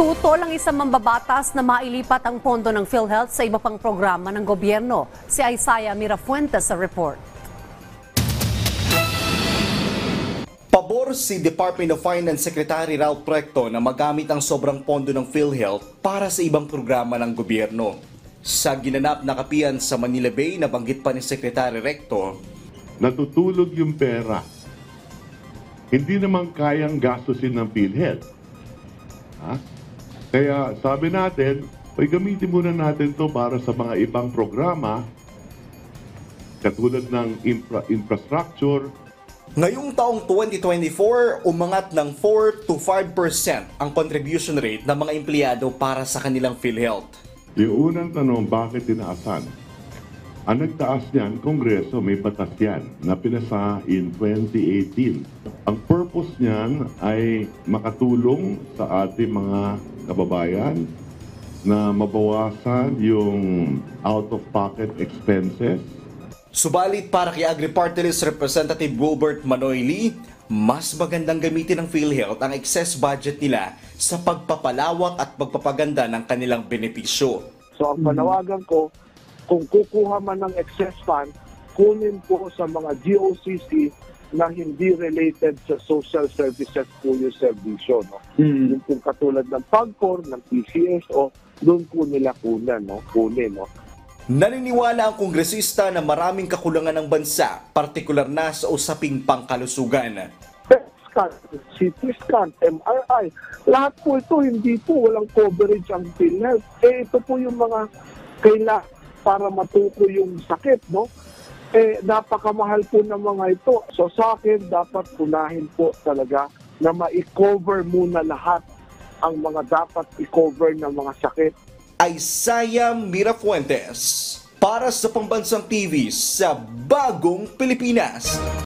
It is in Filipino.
Tutol ang isang mambabatas na mailipat ang pondo ng PhilHealth sa iba pang programa ng gobyerno. Si Isaiah Mirafuentes sa report. Pabor si Department of Finance Secretary Ralph Recto na magamit ang sobrang pondo ng PhilHealth para sa ibang programa ng gobyerno. Sa ginanap na kapihan sa Manila Bay, nabanggit pa ni Secretary Recto, natutulog yung pera. Hindi naman kayang gastusin ng PhilHealth. Kaya sabi natin, gamitin muna natin to para sa mga ibang programa katulad ng infrastructure. Ngayong taong 2024, umangat ng 4 to 5% ang contribution rate ng mga empleyado para sa kanilang PhilHealth. Yung unang tanong, bakit tinaasan? Ang nagtaas niyan, Kongreso, may batas yan na pinasa in 2018. Ang purpose niyan ay makatulong sa ating mga kababayan na mabawasan yung out-of-pocket expenses. Subalit para kay Agri-Party List Representative Wilbert Manoy Lee, mas magandang gamitin ng PhilHealth ang excess budget nila sa pagpapalawak at pagpapaganda ng kanilang benepisyo. So ang panawagan ko, kung kukuha man ng excess fund, kunin po sa mga GOCC na hindi related sa social services po yung servisyo. No? Yung kung katulad ng PAGCOR, ng PCSO, doon po nila kunin. No? Naniniwala ang kongresista na maraming kakulangan ng bansa, partikular na sa usaping pangkalusugan. PET scan, CT scan, MRI, lahat po ito, hindi po walang coverage ang PhilHealth. Ito po yung mga kailangan para matukoy yung sakit, no? Napakamahal po ng mga ito. So sa akin, dapat punahin po talaga na ma-cover muna lahat ang mga dapat i-cover ng mga sakit. Isaiah Mirafuentes para sa Pambansang TV sa Bagong Pilipinas.